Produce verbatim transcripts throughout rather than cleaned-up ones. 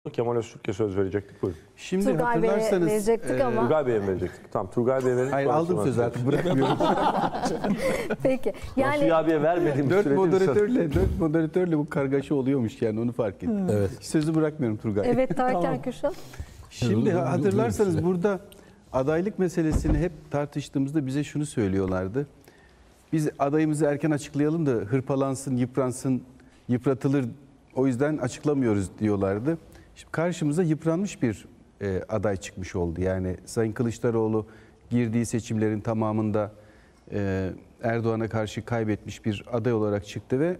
Kemal Öztürk'e söz verecektik. Buyurun. Şimdi Turgay Bey'e hatırlarsanız verecektik e, ama. Turgay Bey'e mi verecektik? Tamam, Turgay Bey'e verelim. Hayır, aldım sözü artık bırakmıyorum. Peki. Yani Yani abiye vermediğim dört sürece moderatörle dört moderatörle bu kargaşa oluyormuş, yani onu fark ettim. Evet. Sözü bırakmıyorum Turgay. evet Tarkan Tamam. Kürşat. Şimdi hatırlarsanız burada adaylık meselesini hep tartıştığımızda bize şunu söylüyorlardı. Biz adayımızı erken açıklayalım da hırpalansın, yıpransın, yıpratılır, o yüzden açıklamıyoruz diyorlardı. Şimdi karşımıza yıpranmış bir e, aday çıkmış oldu. Yani Sayın Kılıçdaroğlu girdiği seçimlerin tamamında e, Erdoğan'a karşı kaybetmiş bir aday olarak çıktı ve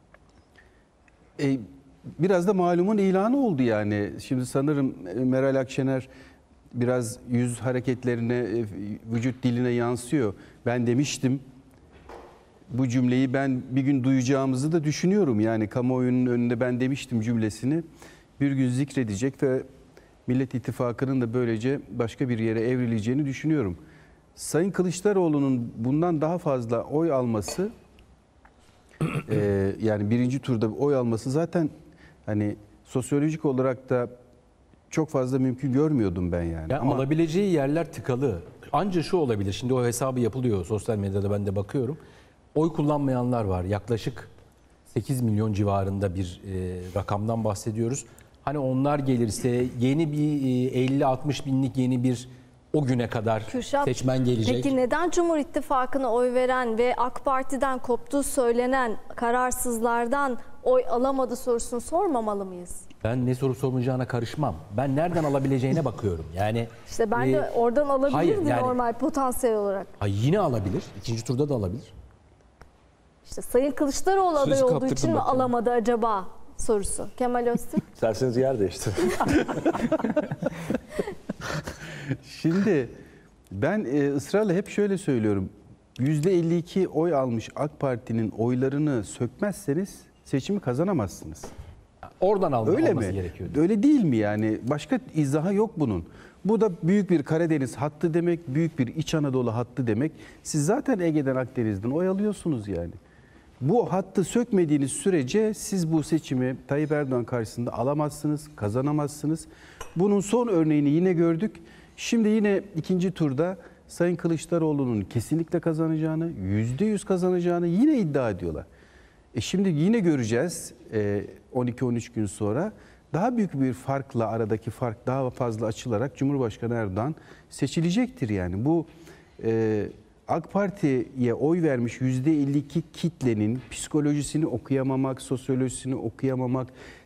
e, biraz da malumun ilanı oldu yani. Şimdi sanırım Meral Akşener biraz yüz hareketlerine, e, vücut diline yansıyor. Ben demiştim. Bu cümleyi ben bir gün duyacağımızı da düşünüyorum. Yani kamuoyunun önünde ben demiştim cümlesini bir gün zikredecek ve Millet İttifakı'nın da böylece başka bir yere evrileceğini düşünüyorum. Sayın Kılıçdaroğlu'nun bundan daha fazla oy alması, e, yani birinci turda oy alması zaten hani sosyolojik olarak da çok fazla mümkün görmüyordum ben yani. Yani Ama alabileceği yerler tıkalı. Anca şu olabilir. Şimdi o hesabı yapılıyor sosyal medyada, ben de bakıyorum. Oy kullanmayanlar var. Yaklaşık sekiz milyon civarında bir e, rakamdan bahsediyoruz. Hani onlar gelirse yeni bir e, elli altmış binlik yeni bir o güne kadar Kürşat, seçmen gelecek. peki neden Cumhur İttifakı'na oy veren ve AK Parti'den koptuğu söylenen kararsızlardan oy alamadı sorusunu sormamalı mıyız? Ben ne soru sorulacağına karışmam. Ben nereden alabileceğine bakıyorum. Yani İşte ben e, de oradan alabilirdi hayır, yani- normal potansiyel olarak. ha, yine alabilir. İkinci turda da alabilir. İşte Sayın Kılıçdaroğlu Sözü aday olduğu kaptırdım için mi bak ya. alamadı acaba sorusu. Kemal Öztürk. İsterseniz yer değiştirin. şimdi ben e, ısrarla hep şöyle söylüyorum. yüzde elli iki oy almış AK Parti'nin oylarını sökmezseniz seçimi kazanamazsınız. Oradan alma, Öyle alması mi? gerekiyor. Öyle değil mi yani? Başka izahı yok bunun. Bu da büyük bir Karadeniz hattı demek, büyük bir İç Anadolu hattı demek. Siz zaten Ege'den, Akdeniz'den oy alıyorsunuz yani. Bu hattı sökmediğiniz sürece siz bu seçimi Tayyip Erdoğan karşısında alamazsınız, kazanamazsınız. Bunun son örneğini yine gördük. Şimdi yine ikinci turda Sayın Kılıçdaroğlu'nun kesinlikle kazanacağını, yüzde yüz kazanacağını yine iddia ediyorlar. E şimdi yine göreceğiz e, on iki on üç gün sonra daha büyük bir farkla, aradaki fark daha fazla açılarak Cumhurbaşkanı Erdoğan seçilecektir yani. Bu e, AK Parti'ye oy vermiş yüzde elli iki kitlenin psikolojisini okuyamamak, sosyolojisini okuyamamak,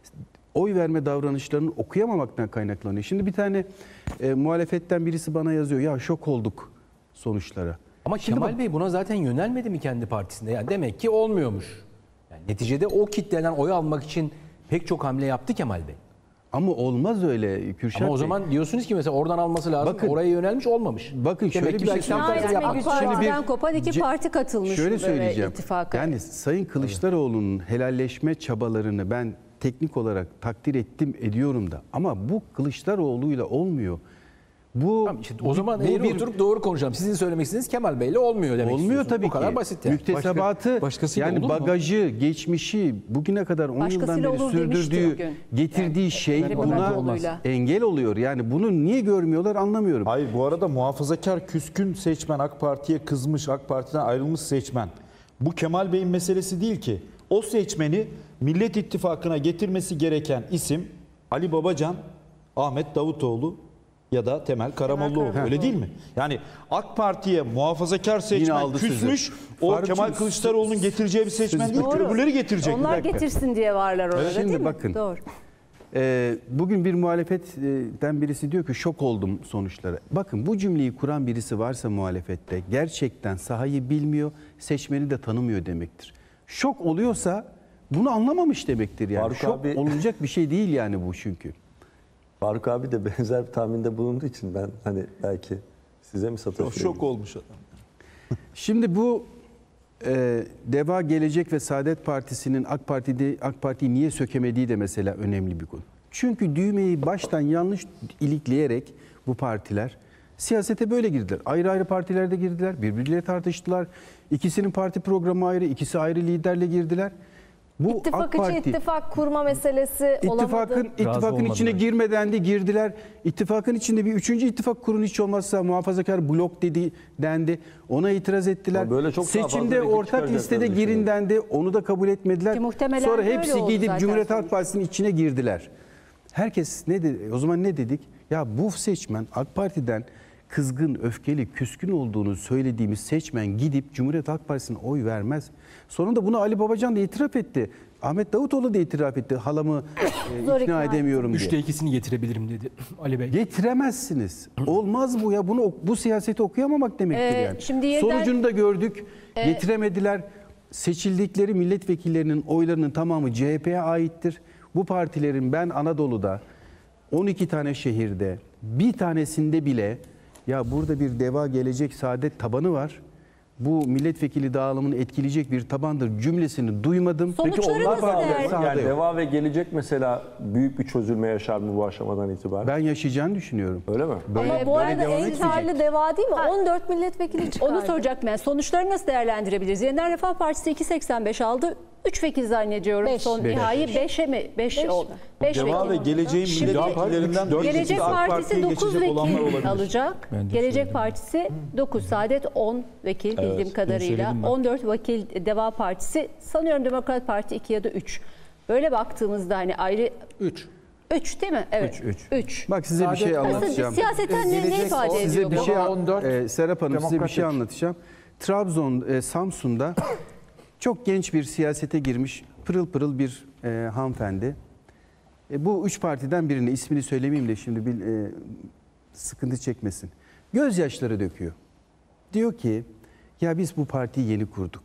oy verme davranışlarını okuyamamaktan kaynaklanıyor. Şimdi bir tane e, muhalefetten birisi bana yazıyor, ya şok olduk sonuçlara. Ama Şimdi Kemal bak- Bey buna zaten yönelmedi mi kendi partisinde? Yani demek ki olmuyormuş. Yani neticede o kitleden oy almak için pek çok hamle yaptı Kemal Bey. Ama olmaz öyle Kürşat Ama o Bey. zaman diyorsunuz ki mesela oradan alması lazım. Bakın- oraya yönelmiş, olmamış. Bakın şöyle Demek ki bir şey belki tam söyleyeyim. tersi Yani yapmak. AK Parti'den bir- kopan iki Ce- parti katılmış Şöyle böyle söyleyeceğim. ittifaka. Yani Sayın Kılıçdaroğlu'nun helalleşme çabalarını ben teknik olarak takdir ettim, ediyorum da. Ama bu Kılıçdaroğlu'yla olmuyor. Bu Tamam, işte o zaman bu eğri bir- oturup doğru konuşalım. Sizin söylemek istediğiniz Kemal Bey'le olmuyor demek olmuyor istiyorsunuz. tabii O kadar ki. basit yani. Müktesebatı, Başka- başkasıyla yani olur mu? bagajı, geçmişi bugüne kadar on yıldan Başkasıyla beri olur demişti sürdürdüğü, o gün. getirdiği Yani şey Ekrem buna İmamoğlu'yla. engel oluyor. Yani bunu niye görmüyorlar anlamıyorum. Hayır, bu arada muhafazakar küskün seçmen, AK Parti'ye kızmış, AK Parti'den ayrılmış seçmen. Bu Kemal Bey'in meselesi değil ki. O seçmeni Millet İttifakı'na getirmesi gereken isim Ali Babacan, Ahmet Davutoğlu ya da Temel Karamollaoğlu. Öyle değil mi? Yani AK Parti'ye muhafazakar seçmen aldı sözü. küsmüş. O Farklı- Kemal Kılıçdaroğlu'nun getireceği bir seçmen değil. Doğru. Öbürleri getirecek. Onlar getirsin diye varlar orada Şimdi değil mi? bakın. Doğru. Ee, bugün bir muhalefetten birisi diyor ki şok oldum sonuçlara. Bakın bu cümleyi kuran birisi varsa muhalefette gerçekten sahayı bilmiyor, seçmeni de tanımıyor demektir. Şok oluyorsa bunu anlamamış demektir yani. Faruk Şok abi- olunacak bir şey değil yani bu çünkü. Faruk abi de benzer bir tahminde bulunduğu için ben hani belki size mi O sataşıyorum? şok olmuş adam. Şimdi bu e, Deva Gelecek ve Saadet Partisi'nin AK Parti'de AK Parti'yi niye sökemediği de mesela önemli bir konu. Çünkü düğmeyi baştan yanlış ilikleyerek bu partiler siyasete böyle girdiler. Ayrı ayrı partilerde girdiler, birbirleriyle tartıştılar. İkisinin parti programı ayrı, ikisi ayrı liderle girdiler. Bu İttifak AK içi Parti ittifak kurma meselesi olamadı. İttifakın, ittifakın içine olmadılar. girmeden de girdiler. İttifakın içinde bir üçüncü ittifak kurun hiç olmazsa muhafazakar blok dedi dendi. Ona itiraz ettiler. Ama böyle çok daha fazla Seçimde rakip ortak çıkaracaklarını listede girin düşünüyorum. dendi. Onu da kabul etmediler. Ki muhtemelen Sonra de öyle hepsi oldu gidip zaten Cumhuriyet Halk sonuç. Partisi'nin içine girdiler. Herkes ne dedi? O zaman ne dedik? Ya bu seçmen AK Parti'den kızgın, öfkeli, küskün olduğunu söylediğimiz seçmen gidip Cumhuriyet Halk Partisi'ne oy vermez. Sonunda bunu Ali Babacan da itiraf etti. Ahmet Davutoğlu da itiraf etti. Halamı e, Zor ikna ikna edemiyorum diye. Üçte ikisini getirebilirim dedi Ali Bey. Getiremezsiniz. Olmaz bu ya. Bunu bu siyaseti okuyamamak demektir Ee, yani. şimdi yeniden- Sonucunu da gördük. Getiremediler. Seçildikleri milletvekillerinin oylarının tamamı C H P'ye aittir. Bu partilerin ben Anadolu'da on iki tane şehirde bir tanesinde bile ya burada bir Deva Gelecek Saadet tabanı var. Bu milletvekili dağılımını etkileyecek bir tabandır cümlesini duymadım. Sonuçları Onlar nasıl da değerli? Sağda yani yok. Deva ve Gelecek mesela büyük bir çözülme yaşar mı bu aşamadan itibaren? Ben yaşayacağını düşünüyorum. Öyle mi? Ama Ee, bu arada devam en edecek. karlı deva değil mi? on dört milletvekili çıkardı. Onu soracaktım ben. Sonuçları nasıl değerlendirebiliriz? Yeniden Refah Partisi iki seksen beş aldı. üç vekil zannediyorum. Beş. Son Beş. nihai beşe mi? beş Beş oldu. mi? beş Deva ve vekil. Geleceğin Şimdi milletvekillerinden dört Gelecek kişi AK Partisi Parti'ye dokuz geçecek olanlar vekil olabilir. alacak. Ben de Gelecek söyledim. Partisi dokuz. Saadet on vekil bildiğim kadarıyla. söyledim ben. on dört vekil Deva Partisi. Sanıyorum Demokrat Parti iki ya da üç. Böyle baktığımızda hani ayrı Üç. üç değil mi? Evet. Üç, üç. üç. Bak size bir şey Nasıl, anlatacağım. siyaseten ne, ne Gelecek ifade o- ediyor Size bir bu? şey on dört, e, Serap Hanım size bir Demokrat şey üç. anlatacağım. Trabzon, e, Samsun'da çok genç bir siyasete girmiş pırıl pırıl bir e, hanımefendi. E, bu üç partiden birini ismini söylemeyeyim de şimdi bir e, sıkıntı çekmesin. Gözyaşları döküyor. Diyor ki ya biz bu partiyi yeni kurduk.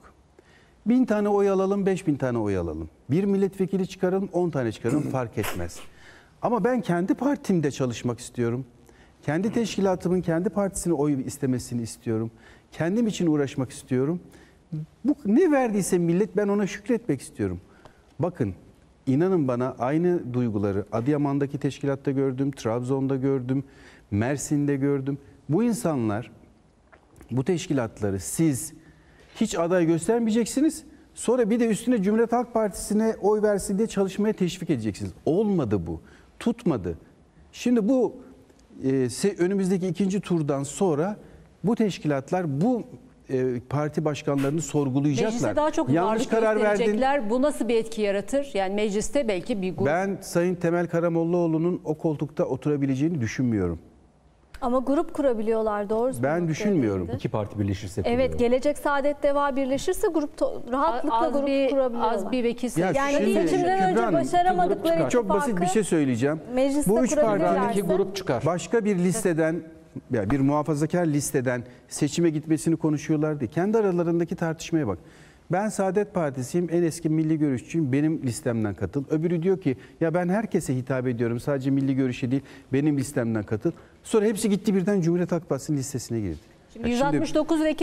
Bin tane oy alalım, beş bin tane oy alalım. Bir milletvekili çıkaralım, on tane çıkaralım fark etmez. Ama ben kendi partimde çalışmak istiyorum. Kendi teşkilatımın kendi partisine oy istemesini istiyorum. Kendim için uğraşmak istiyorum. Bu ne verdiyse millet ben ona şükretmek istiyorum. Bakın inanın bana aynı duyguları Adıyaman'daki teşkilatta gördüm, Trabzon'da gördüm, Mersin'de gördüm. Bu insanlar bu teşkilatları siz hiç aday göstermeyeceksiniz. Sonra bir de üstüne Cumhuriyet Halk Partisi'ne oy versin diye çalışmaya teşvik edeceksiniz. Olmadı bu. Tutmadı. Şimdi bu e, se- önümüzdeki ikinci turdan sonra bu teşkilatlar bu e, parti başkanlarını sorgulayacaklar. Mecliste daha çok Yanlış varlık karar verdin. gösterecekler. Bu nasıl bir etki yaratır? Yani mecliste belki bir grup. Ben Sayın Temel Karamollaoğlu'nun o koltukta oturabileceğini düşünmüyorum. Ama grup kurabiliyorlar doğru. Ben düşünmüyorum. söylediğinde. İki parti birleşirse Evet, kuruyor. Gelecek Saadet Deva birleşirse grup to- rahatlıkla az grup bir, kurabiliyorlar. az bir vekil sayısı. Yani Şimdi seçimden Kübra önce Hanım, başaramadıkları Çok basit bir ittifakı şey söyleyeceğim. mecliste Bu üç kurabilirlerse- partinin İki grup çıkar. başka bir listeden ya bir muhafazakar listeden seçime gitmesini konuşuyorlardı. Kendi aralarındaki tartışmaya bak. Ben Saadet Partisiyim, en eski milli görüşçüyüm, benim listemden katıl. Öbürü diyor ki ya ben herkese hitap ediyorum, sadece milli görüşe değil, benim listemden katıl. Sonra hepsi gitti birden Cumhuriyet Halk Partisi'nin listesine girdi. Şimdi Ya yüz altmış dokuz vekil